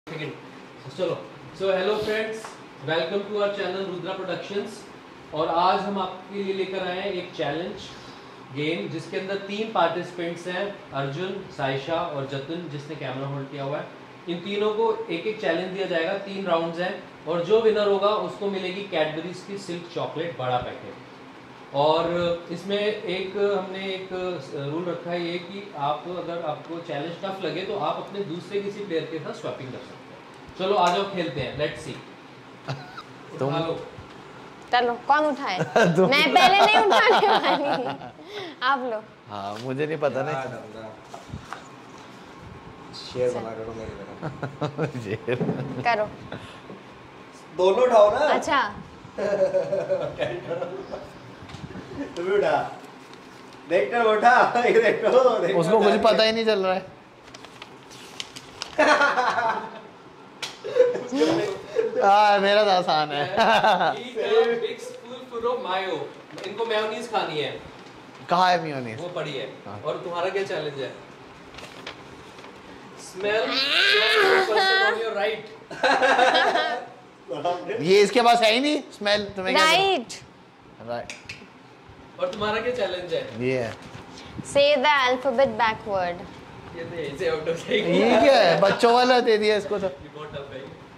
चलो hello friends, welcome to our channel Rudra productions. और आज हम आपके लिए लेकर आए हैं एक चैलेंज गेम जिसके अंदर 3 पार्टिसिपेंट्स हैं, अर्जुन, साइशा और जतिन जिसने कैमरा होल्ड किया हुआ है। इन तीनों को एक एक चैलेंज दिया जाएगा, 3 राउंड्स हैं और जो विनर होगा उसको मिलेगी कैडबरीज की सिल्क चॉकलेट बड़ा पैकेट। और इसमें हमने एक रूल रखा है ये कि आप अगर आपको चैलेंज टफ लगे तो आप अपने दूसरे किसी प्लेयर के साथ स्वैपिंग कर सकते हैं। चलो आ जाओ खेलते हैं, लेट्स सी। तुम चलो कौन उठाए? मैं पहले नहीं उठाने वाली, आप लो। हाँ मुझे नहीं पता ना। शेयर बना करो मेरी तरह। करो दोनों उठाओ ना। अच्छा तुम भी उठा। देख कर उठा। ये देखो उसको कुछ पता ही नहीं चल रहा है। मेरा तो आसान है। Big spoonful of mayo. इनको मेयोनीज खानी है। कहाँ है मेयोनीज? वो पड़ी है। और तुम्हारा क्या चैलेंज है? Smell person on your right. ये इसके पास है ही नहीं स्मेल। तुम्हें क्या राइट राइट। और तुम्हारा क्या चैलेंज है? ये है। से द अल्फाबेट बैकवर्ड। ये तो इसे आउट हो जाएगी। ये क्या है? बच्चों वाला दे दिया इसको तो। ये बहुत टफ है।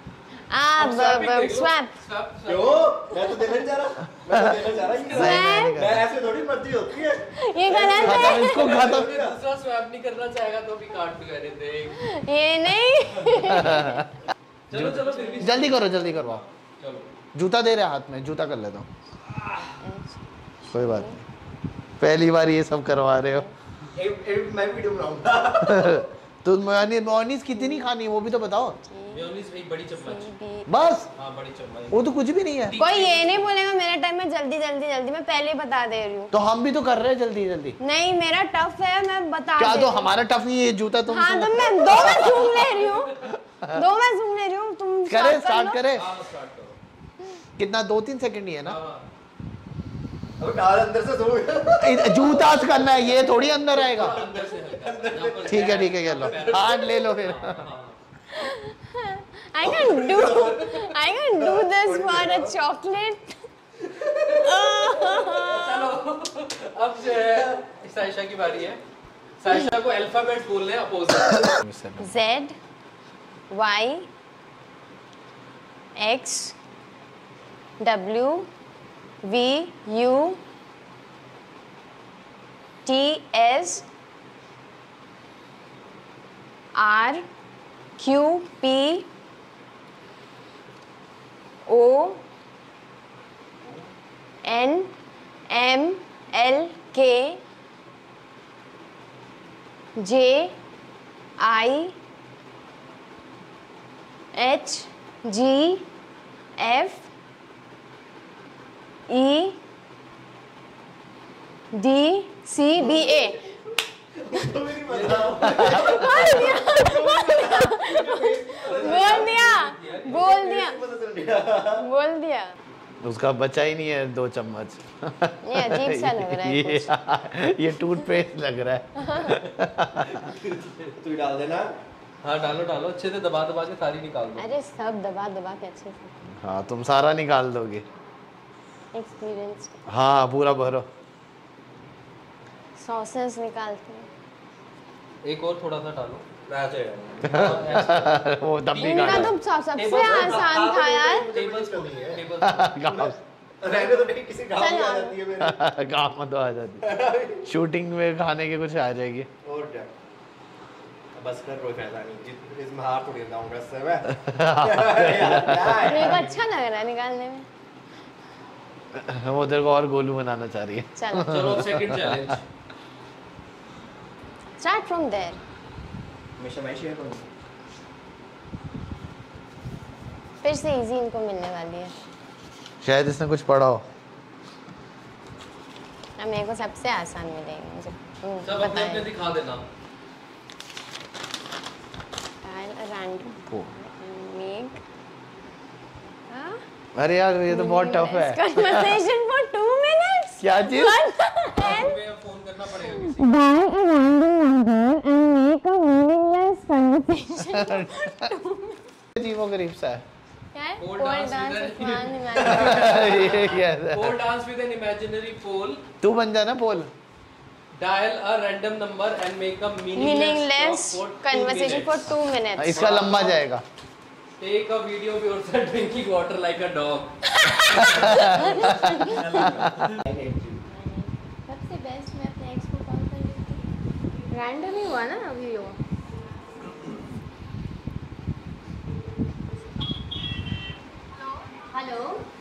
स्वैप। क्यों? मैं तो देना नहीं चाह रहा। मैं ऐसे थोड़ी मर्जी होती है। ये गलत है। इसको खत्म। दूसरा स्वैप नहीं करना चाहेगा तो भी काट भी करे देख। ये नहीं। चलो फिर भी जल्दी करो, जल्दी करवाओ। चलो जूता दे रहे हाथ में, जूता कर लेता हूँ। कोई बात नहीं, पहली बार ये सब करवा रहे हो। मैं वीडियो बनाऊंगा। तो मेयोनीज कितनी खानी है वो भी तो बताओ। मेयोनीज एक बड़ी चम्मच। बस हाँ बड़ी चम्मच। वो तो कुछ भी नहीं है। कोई ये नहीं बोलेगा मेरे टाइम में जल्दी जल्दी जल्दी। मैं पहले बता दे रही हूँ। तो हम भी तो कर रहे हैं जल्दी जल्दी। नहीं मेरा टफ है, मैं बता क्या दे तो रही हूँ। हमारा टफ नहीं है ये जूता तुम। हाँ तो मैं दो में झूम ले रही हूँ। तुम करे स्टार्ट करे। हाँ स्टार्ट करो। कितना 2-3 सेकंड ही है ना। हाँ अब डाल अंदर से धो। जूता करना है, ये थोड़ी अंदर आएगा। अंदर से हल्का। ठीक है ये लो, हाथ ले लो फिर। I can do this for a chocolate. चलो अब जो है साइशा की बारी है। साइशा को अल्फाबेट बोलने हैं opposite. Z Y X W V U T S R Q P O N M L K J I H G F E D C B A। बोल दिया। उसका बचा ही नहीं है 2 चम्मच। ये अजीब सा लग रहा है कुछ। ये टूथपेस्ट लग रहा है। तू डाल देना। हाँ डालो अच्छे से दबा के सारी निकाल दो। अरे सब दबा के अच्छे से। हाँ तुम सारा निकाल दोगे। एक्सपीरियंस। हाँ पूरा भरो। सॉसेस निकालते हैं। एक और थोड़ा सा डालो। वो तब भी इनका तो सबसे आसान था यार। टेबल स्पून ही है, टेबल स्पून। रहने तो नहीं, किसी काम में आ जाती है मेरे। काम में तो आ जाती। शूटिंग में खाने के कुछ आ जाएगी। और क्या, बस कर, कोई फायदा नहीं। इसमें हाथ उड़ जाऊंगा इससे मैं। मेरे को अच्छा लग रहा है निकालने में। वो तेरे को और गोलू बनाना चाह रही है। चलो second challenge. Start from there. हमेशा मैं शेयर करूंगा। फिर से इजी इनको मिलने वाली है। शायद इसने कुछ पढ़ा हो। अब मेरे को सबसे आसान मिलेगी मुझे। सब अपने दिखा देना। रैंडम मेक अरे यार ये तो बहुत टफ है। Conversation for 2 minutes. क्या चीज? फोन करना पड़ेगा किसी Buy a random number and make a meaningless conversation for 2 minutes. अजीबो गरीब सा है? क्या है? Pole Pole dance dance with with an- one imaginary- ये क्या है? Pole dance with an imaginary pole. तू bन जाना पोल। Dial a random number and make a meaningless talk for 2 conversation for minutes. 2 minutes. इसका लंबा जाएगा। Take a video of yourself drinking water like a dog. सबसे best मैं अपने x को call कर लेती हूँ। रैंडम ही हुआ ना अभी वो। हेलो।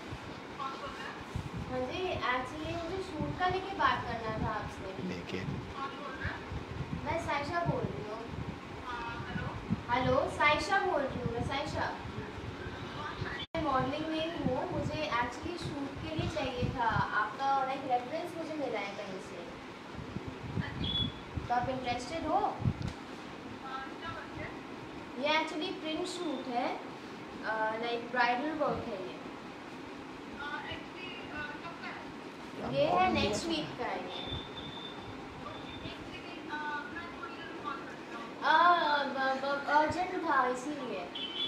हाँ जी, एक्चुअली मुझे शूट का लेके बात करना था आपसे। लेकिन मैं साइशा बोल रही हूँ। हेलो, साइशा बोल रही हूँ मैं, साइशा। मैं मॉडलिंग में ही हूँ, मुझे एक्चुअली शूट के लिए चाहिए था। आपका एक रेफरेंस मुझे मिला है कहीं से, तो आप इंटरेस्टेड हो? ये एक्चुअली प्रिंट शूट है, लाइक ब्राइडल वर्क है ये है नेक्स्ट वीक का है ये। अर्जेंट था इसीलिए।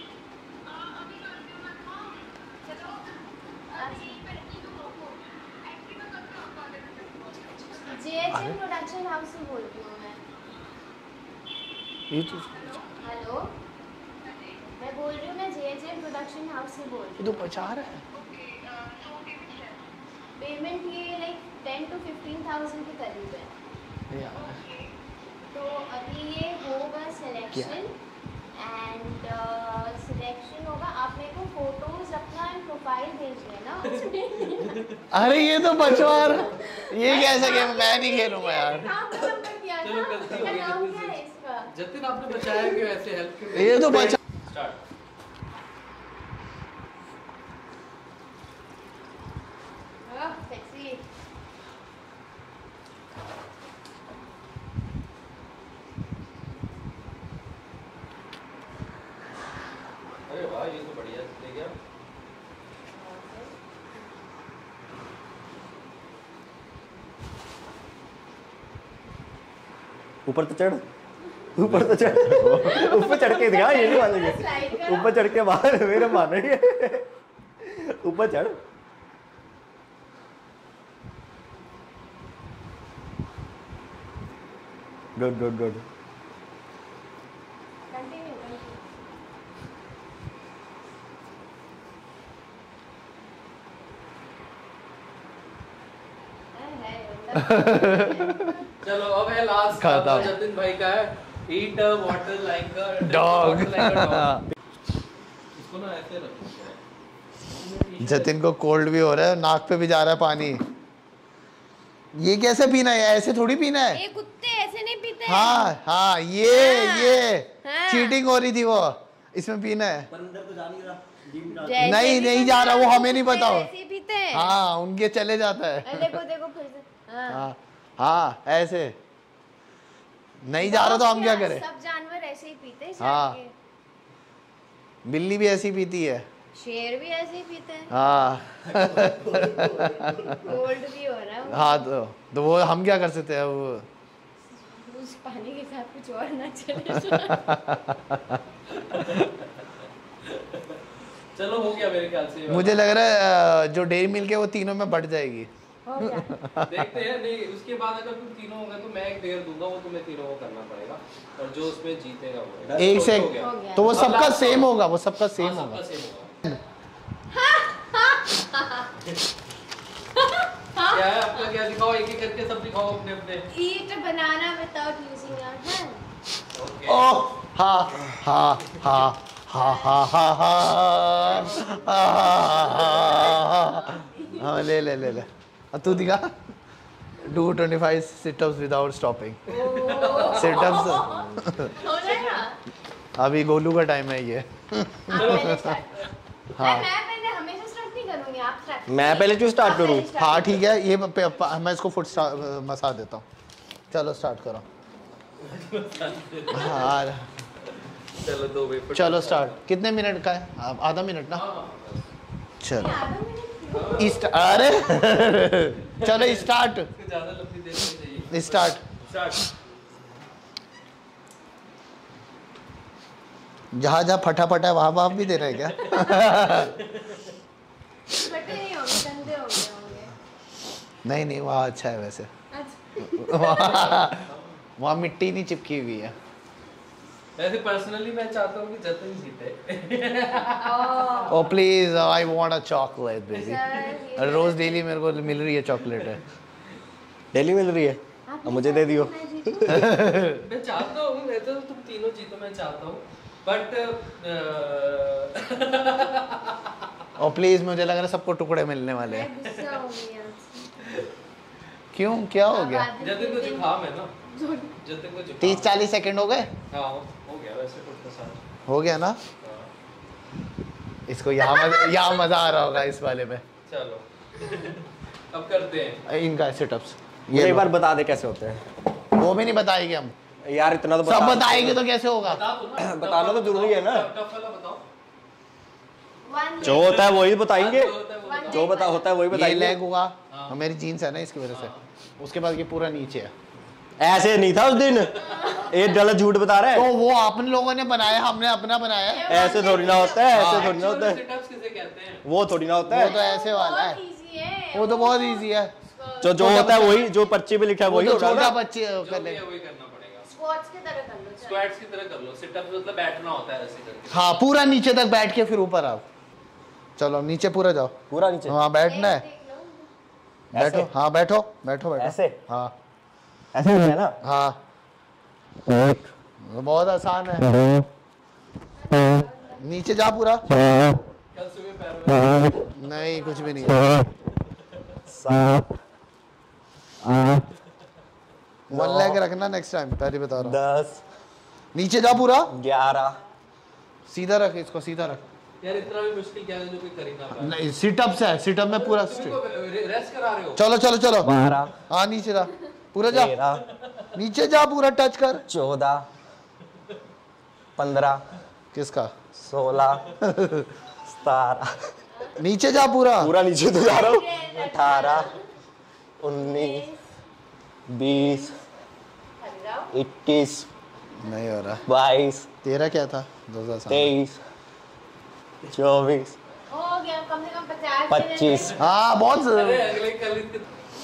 JHM प्रोडक्शन हाउस से बोल रही हूँ मैं। ये तो हेलो, मैं बोल रही हूँ, मैं JHM प्रोडक्शन हाउस से बोल रही हूँ। ये तो बचा रहा है। पेमेंट ये लाइक 10 to 15,000 के करीब है। यार तो अभी ये होगा सिलेक्शन एंड सिलेक्शन होगा। आप मेरे को फोटोज अपना प्रोफाइल भेज देना। अरे ये तो बचवार, ये कैसा गेम? मैं नहीं खेलूंगा यार। चलो गलती हो गई नाम जतिन क्या है से। इसका? जतिन आपने बचाया क्यों ऐसे हेल्प क्यों? ये तो बचा। स्टार्ट। सेक्सी। अरे वाह, ये तो बढ़िया ले गया। ऊपर तो चढ़, ऊपर तो चढ़, ऊपर चढ़ के दिखा, ये नहीं मानेंगे। ऊपर चढ़ के बाहर मेरे मानेंगे। ऊपर चढ़। Good good good. कंटिन्यू। चलो अब है लास्ट खत्म। जतिन भाई का है। Eat water like a dog. इसको ना ऐसे रखो। जतिन को कोल्ड भी हो रहा है, नाक पे भी जा रहा है पानी। ये कैसे पीना है? ऐसे थोड़ी पीना है। ये कुत्ते ऐसे नहीं पीते। हाँ हाँ, ये हाँ। चीटिंग हो रही थी वो, इसमें पीना है। पर अंदर तो जा नहीं रहा। जैसे नहीं भी नहीं जा रहा, वो हमें नहीं पता हो। ऐसे ही पीते हैं। हाँ, उनके चले जाता है। देखो देखो फिर से। हाँ। हाँ हाँ, ऐसे नहीं जा रहा तो हम क्या करें? सब जानवर ऐसे ही पीते हैं। हाँ। बिल्ली भी ऐसी पीती है। शेर भी ऐसे ही पीते हैं। हाँ कोल्ड भी हो रहा है। हाँ, तो वो हम क्या कर सकते हैं? वो उस पानी के साथ कुछ और ना चले। चलो हो गया मेरे ख्याल से। मुझे लग रहा है जो डेयरी मिल्क है वो तीनों में बढ़ जाएगी। हो गया। देखते हैं। नहीं, उसके बाद अगर तुम तीनों होगा तो मैं एक डेयर दूंगा, वो तुम्हें तीनों को करना पड़ेगा, और जो उसमें जीतेगा वो। एक से हो गया। हो गया। तो वो अब सबका लास्ट सेम राउंड। होगा, वो सबका सेम हाँ, होगा। सबका सेम होगा। क्या है आपका? क्या दिखाओ, एक एक करके सब दिखाओ अपने अपने। Eat a banana without using your hand. Okay. ओह हाँ हाँ हाँ हाँ हाँ हाँ हाँ हाँ, ले ले ले ले। अब तू दिखा। Do 25 sit-ups without stopping. Sit-ups हो जाएगा? अभी गोलू का टाइम है ये। पहले start करो। हाँ। मैं पहले हमेशा स्टार्ट नहीं करूंगी, आप स्टार्ट। मैं पहले क्यों स्टार्ट करूं? हाँ ठीक है, ये मैं इसको फुट मसा देता हूँ। चलो स्टार्ट करो। हाँ चलो दो वे पर। चलो स्टार्ट। कितने मिनट का है? आधा मिनट ना? चलो अरे चलो स्टार्ट। ज्यादा लंबी देर नहीं चाहिए। स्टार्ट। स्टार्ट। जहाँ जहाँ फटा फटा है वहाँ भी दे रहे हैं क्या? फटे नहीं होंगे, गंदे हो गए होंगे। नहीं नहीं, वहाँ अच्छा है वैसे। अच्छा। वहाँ मिट्टी नहीं चिपकी हुई है। वैसे पर्सनली मैं चाहता हूँ कि जतन जीते। Oh please, I want a chocolate baby. Sir, रोज डेली मेरे को मिल रही है चॉकलेट है। डेली मिल रही है, अब मुझे दे दियो। मैं चाहता हूँ, मैं तो तुम तीनों जीतो, मैं चाहता हूँ, बट ओ प्लीज, मुझे लग रहा है सबको टुकड़े मिलने वाले हैं। मैं गुस्सा हो गई आपसे। क्यों, क्या हो गया? जतन को जुकाम है ना, जतन को जुकाम। 30-40 सेकंड हो गए? हाँ हो गया वैसे कुछ सारा हो गया ना? इसको यहाँ मजा आ रहा होगा इस वाले में। चलो अब करते हैं इनका सिटअप्स। ये एक बार बता दे कैसे होते हैं। वो भी नहीं बताएंगे हम, यार इतना तो सब बताएंगे तो कैसे होगा? बता दो ना, बताना तो जरूरी है ना। टफ वाला बताओ। जो होता है वही बताएंगे, जो होता है वो बताओ। जो बता होता है वही ये बताएंगे। लेग होगा, हाँ। मेरी जीन्स है ना इसकी वजह से। उसके बाद ये पूरा नीचे है। ऐसे नहीं था उस दिन, ये गलत झूठ बता रहा तो है। वो आपने लोगों ने बनाया, हमने अपना बनाया है। ऐसे थोड़ी ना होता है, ऐसे थोड़ी ना होता है, सिटअप्स किसे कहते हैं? वो थोड़ी ना होता वो तो है। ऐसे वाला है, बहुत इजी है। वो तो बहुत इजी है। जो होता है वही, जो पर्ची पे लिखा है वो वही तो होगा छोटा ना। बच्चे जो कर भी ले। है वही करना पड़ेगा। स्क्वाट्स की तरह कर लो, चलो। स्क्वाट्स की तरह कर लो। सिटअप्स मतलब बैठना होता है ऐसे करके। हाँ, पूरा नीचे तक बैठ के फिर ऊपर आओ। चलो नीचे पूरा जाओ। पूरा नीचे हाँ बैठना है, देख लो। बैठो। ऐसे? हाँ बैठो बैठो बैठो। ऐसे? हाँ ऐसे है ना। हाँ, बहुत आसान है। नीचे जा पूरा। कल सुबह पैर में नहीं, कुछ भी नहीं है। 7 8 वन लेग रखना नेक्स्ट टाइम, पहले बता रहा हूँ। 10 नीचे जा पूरा, 11 सीधा रख इसको, सीधा रख। यार इतना भी मुश्किल क्या है जो कोई कर ही ना पाए। नहीं, सिटअप्स है, सिटअप में पूरा तुम straight। इनको रेस्ट करा रहे हो। चलो चलो चलो। 12 हाँ नीचे जा पूरा, जा 13 नीचे जा पूरा, टच कर। 14 15 किसका? 16 17 नीचे जा पूरा। पूरा नीचे तो जा रहा हूँ। 18 19 20 21 नहीं हो रहा। 22 तेरा क्या था? 2007। 23 24 हो गया, कम से कम 50 25 हाँ बहुत अरे अगले कल इनके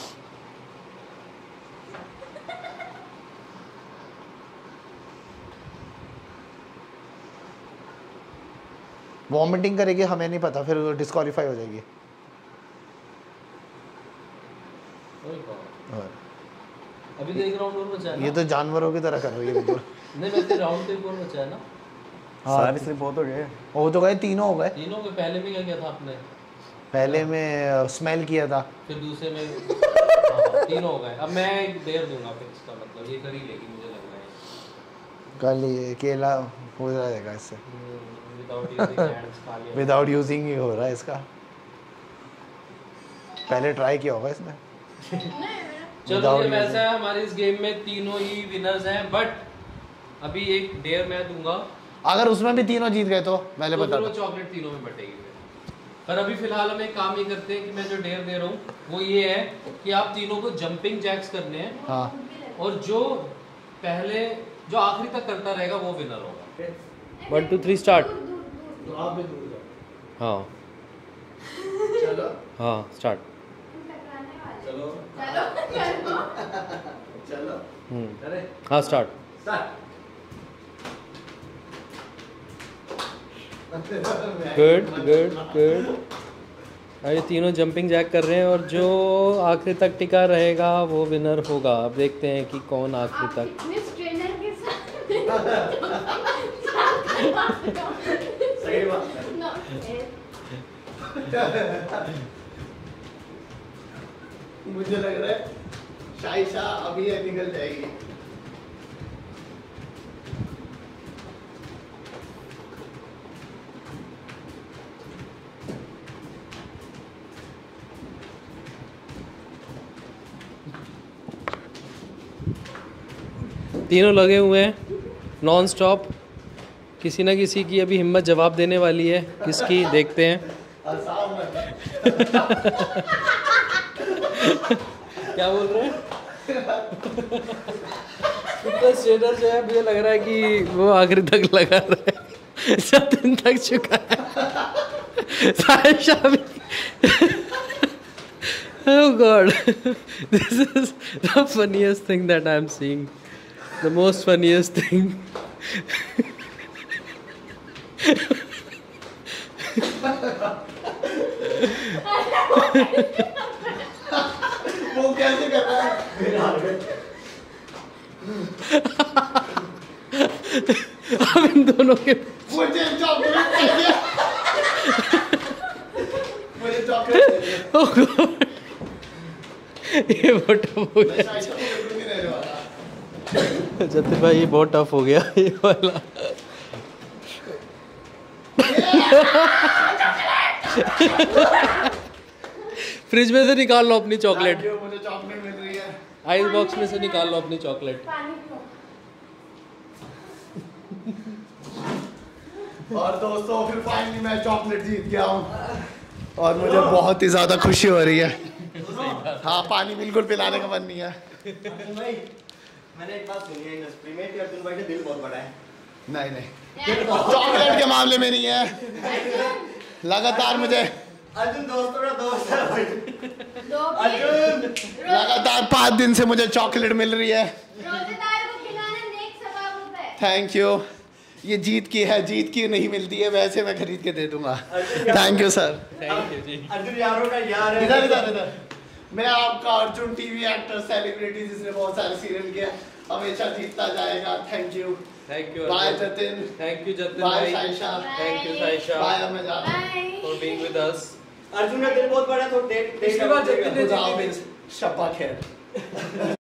वॉमिटिंग करेगी, हमें नहीं पता, फिर डिस्क्वालीफाई हो जाएगी। और अभी तो एक राउंड और बचा है ना? ये तो जानवरों की तरह कर रही है बिल्कुल। नहीं वैसे राउंड तो एक और बचा है ना? सारे स्लिप बहुत हो गए। वो तो गए, तीनों हो गए। तीनों में पहले में क्या किया था आपने? पहले में स्मेल किया था। फिर दूसरे में हाँ, तीनों हो गए। अब मैं एक डेयर दूंगा फिर, इसका मतलब ये कर ही लेगी मुझे लग रहा है। कल ये केला हो जाएगा इससे, विदाउट यूजिंग हैंड्स खा लिया। विदाउट यूजिंग ही हो रहा है इसका। पहले ट्राई किया होगा इसने। चलो Without ये वैसा using- है, हमारे इस गेम में तीनों ही विनर्स हैं, बट अभी एक डेयर मैं दूंगा अगर उसमें भी तीनों जीत गए तो पहले तो बता फिर वो दो। चॉकलेट तीनों में बटेगी फिर। पर अभी फिलहाल हम एक काम ये करते हैं कि मैं जो डेयर दे रहा हूँ वो ये है कि आप तीनों को जंपिंग जैक्स करने हैं, हाँ और जो पहले जो आखिरी तक करता रहेगा वो विनर होगा। 1 2 3 स्टार्ट। तो आप भी दूर जाओ। हाँ चलो हाँ स्टार्ट। चलो चलो। अरे हाँ स्टार्ट। Good good good. अरे तीनों जंपिंग जैक कर रहे हैं और जो आखिरी तक टिका रहेगा वो विनर होगा। अब देखते हैं कि कौन आखिरी तक। फिटनेस ट्रेनर के साथ सही बात है। No, मुझे लग रहा है शाइशा अभी ये निकल जाएगी। तीनों लगे हुए हैं नॉन स्टॉप। किसी ना किसी की अभी हिम्मत जवाब देने वाली है, किसकी देखते हैं। क्या बोल रहे हैं? फिटनेस ट्रेनर जो है मुझे लग रहा है कि वो आखिरी तक लगा रहा है। जतिन थक चुका है, सायशा भी। Oh God, this is the funniest thing that I'm seeing. The most funniest thing. वो कैसे कर रहा है? अब इन दोनों के मुझे चॉकलेट चाहिए। मुझे चॉकलेट चाहिए। Oh God, ये बहुत टफ हो गया। साइशा को बिल्कुल नहीं रहने वाला। जतिन भाई ये बहुत टफ हो गया ये वाला। फ्रिज में से निकाल लो अपनी चॉकलेट, मुझे चॉकलेट मिल रही है। आइस बॉक्स में से निकाल लो अपनी चॉकलेट। पानी पियो। और दोस्तों फिर फाइनली मैं चॉकलेट जीत गया हूँ और मुझे बहुत ही ज़्यादा खुशी हो रही है। हाँ, पानी बिल्कुल पिलाने का मन नहीं है। भाई मैंने एक बात सुनी है इंडस्ट्री में कि अर्जुन भाई का दिल बहुत बड़ा है। नहीं नहीं, चॉकलेट के मामले में नहीं है। लगातार मुझे अर्जुन दोस्तों का दोस्त है भाई। दो अर्जुन लगातार 5 दिन से मुझे चॉकलेट मिल रही है। रोजेदार को खिलाना नेक सवाब होता है। Thank you. ये जीत की है, जीत की नहीं मिलती है, वैसे मैं खरीद के दे दूंगा। Thank you sir. Thank you ji. Arjun यारों का यार है। इधर इधर इधर। मैं आपका अर्जुन टीवी एक्टर, सेलिब्रिटी जिसने बहुत सारे सीरियल किए, हमेशा जीतता जाएगा। Thank you. Thank you bye Jatin. Thank you Jatin bye भाई। Saisha. Thank you Saisha bye मैं जा रहा हूँ। Bye. For being with us. Arjun का दिल बहुत बड़ा है तो देख पिछली बार जतिन ने खुदा हाफिज। शब्बा खैर।